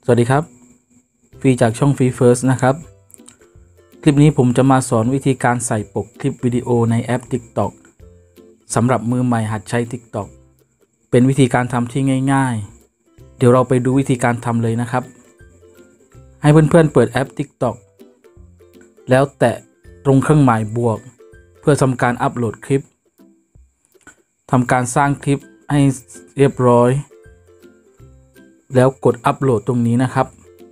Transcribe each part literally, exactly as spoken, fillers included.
สวัสดีครับฟรีจากช่องฟรีเฟิร์สนะครับคลิปนี้ผมจะมาสอนวิธีการใส่ปกคลิปวิดีโอในแอป TikTok สำหรับมือใหม่หัดใช้ TikTok เป็นวิธีการทำที่ง่ายๆเดี๋ยวเราไปดูวิธีการทำเลยนะครับให้เพื่อนๆเปิดแอป TikTok แล้วแตะตรงเครื่องหมายบวกเพื่อทำการอัปโหลดคลิปทำการสร้างคลิปให้เรียบร้อยแล้วกดอัปโหลดตรงนี้นะครับ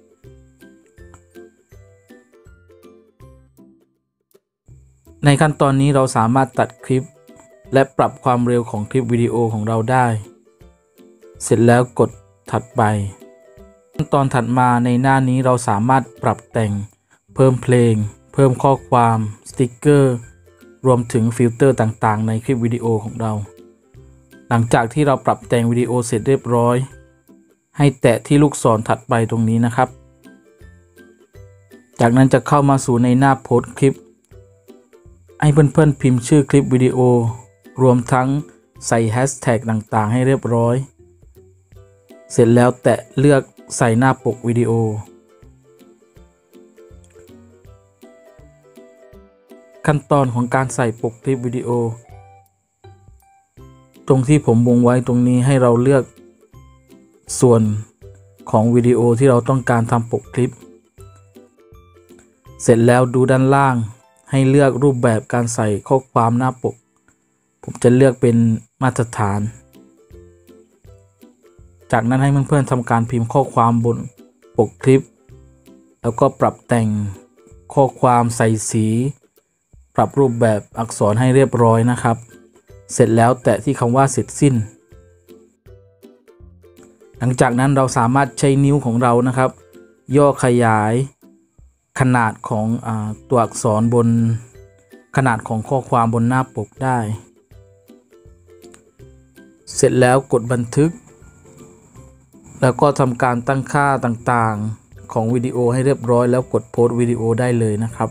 ในขั้นตอนนี้เราสามารถตัดคลิปและปรับความเร็วของคลิปวิดีโอของเราได้เสร็จแล้วกดถัดไปขั้นตอนถัดมาในหน้านี้เราสามารถปรับแต่งเพิ่มเพลงเพิ่มข้อความสติกเกอร์รวมถึงฟิลเตอร์ต่างๆในคลิปวิดีโอของเราหลังจากที่เราปรับแต่งวิดีโอเสร็จเรียบร้อยให้แตะที่ลูกศรถัดไปตรงนี้นะครับจากนั้นจะเข้ามาสู่ในหน้าโพสต์คลิปให้เพื่อนๆพิมพ์ชื่อคลิปวิดีโอรวมทั้งใส่แฮชแท็กต่างๆให้เรียบร้อยเสร็จแล้วแตะเลือกใส่หน้าปกวิดีโอขั้นตอนของการใส่ปกคลิปวิดีโอตรงที่ผมวงไว้ตรงนี้ให้เราเลือกส่วนของวิดีโอที่เราต้องการทำปกคลิปเสร็จแล้วดูด้านล่างให้เลือกรูปแบบการใส่ข้อความหน้าปกผมจะเลือกเป็นมาตรฐานจากนั้นให้เพื่อนๆทำการพิมพ์ข้อความบนปกคลิปแล้วก็ปรับแต่งข้อความใส่สีปรับรูปแบบอักษรให้เรียบร้อยนะครับเสร็จแล้วแตะที่คำว่าเสร็จสิ้นหลังจากนั้นเราสามารถใช้นิ้วของเรานะครับย่อขยายขนาดของอตัวอักษรบนขนาดของข้อความบนหน้าปกได้เสร็จแล้วกดบันทึกแล้วก็ทำการตั้งค่าต่างๆของวิดีโอให้เรียบร้อยแล้วกดโพสต์วิดีโอได้เลยนะครับ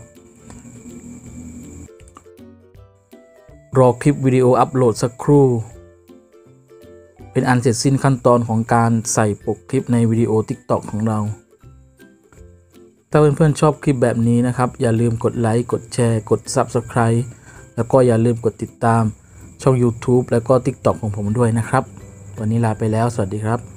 รอคลิปวิดีโออัปโหลดสักครู่เป็นอันเสร็จสิ้นขั้นตอนของการใส่ปกคลิปในวิดีโอ TikTok ของเราถ้าเพื่อนๆชอบคลิปแบบนี้นะครับอย่าลืมกดไลค์กดแชร์กด ซับสไครบ์ แล้วก็อย่าลืมกดติดตามช่อง ยูทูบ แล้วก็ TikTok ของผมด้วยนะครับวันนี้ลาไปแล้วสวัสดีครับ